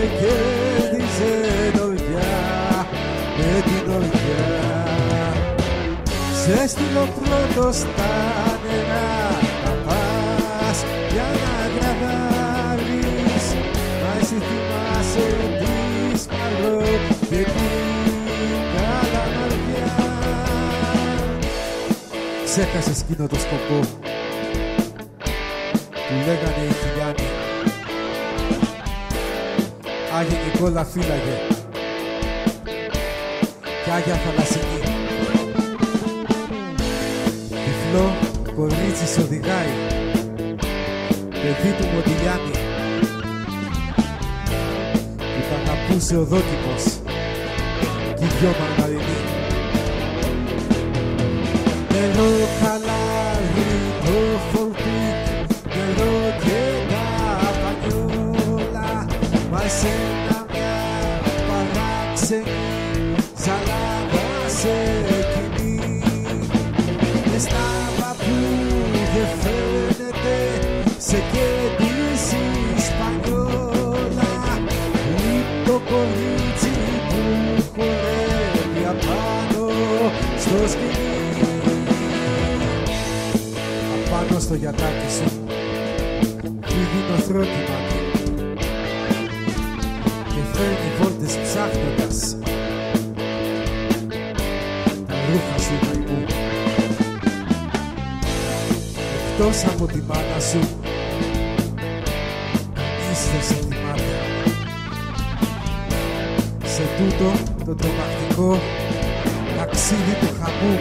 κέρδιζε νοριά με την οριά. Σε στείλω πρώτο στα νερά, θα πας για να γραδάρεις, μα εσύ θυμάσαι τη Σπαρό και την Καλαμαριά. Ξέχασες εκείνο το σκοπό που λέγανε οι χιλιάνοι. Άγια Νικόλα φύλαγε κι Άγια Θαλασσινή. Τυφλό κορίτσι σε οδηγάει, παιδί του Μοντιλιάνη, που τα αγαπούσε ο Δόκιμος κι οι δυο Μαργαρινοί. Νερό χαλάρι το φορτί, νερό και τα πανιόλα, μα εσένα μια παράξενη σαλάδα σε κοινή. Με στάβα που δεν φαίνεται σε κέντηση σπανιόλα, το κορίτσι που χορεύει απάνω στο σκηνή. Απάνω στο γιατάκι σου φύγει το θρόκιμα και φέρνει βόλτες ψάχνοντας τα ρούχα σου μαϊμού. Εκτός από τη μάνα σου κανείς δεν σε θυμάται. Σε τούτο το τρομακτικό ταξίδι του χαμού,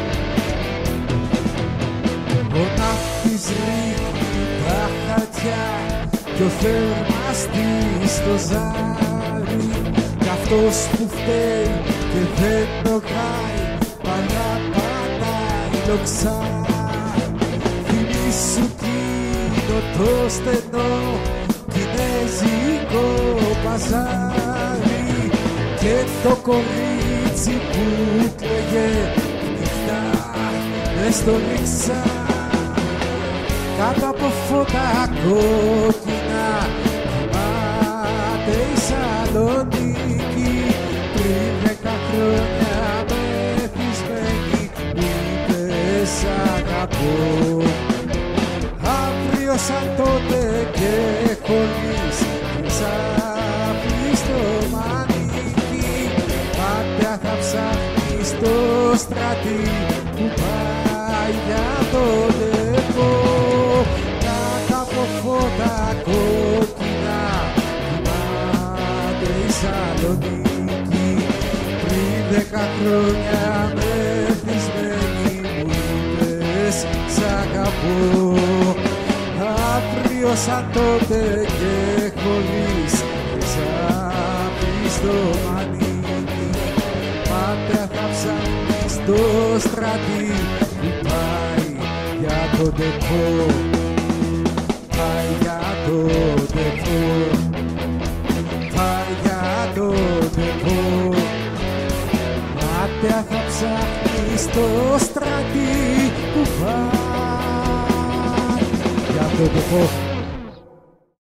ο ναύτης ρίχνει τα χαρτιά κι ο θερμαστής στο ζάρι, κι αυτός που φταίει και δεν νοκάει παραπατάει λοξάρι. Θυμήσου εκείνο το στενό κινέζικο παζάρι και το κορίτσι που κλαίγε νυχτά μες στο λιξάρι. Κάτω από φώτα κόκκινα κοιμάται η Σαλονίκη, πριν 10 χρόνια μεθυσμένη μου είπε σ' αγαπώ. Αύριο σαν τότε και χωρίς ξάφνει στο μανίκι, πάντα θα ψάχνει στο στρατή που πάει για το νερό. Κάτω από φώτα κόκκινα κοιμάται η Σαλονίκη, πριν 10 χρόνια μεθυσμένη μου είπες σ' αγαπώ. Αύριο σαν τότε και χωρίς ξάφνει στο μανίκι, πάντα θα ψάχνει στο στρατή που πάει για το ντεπό, πάει για το ντεπό, πάει για το ντεπό. Πάντα θα ψάχνει στο στρατή που πάει για το ντεπό.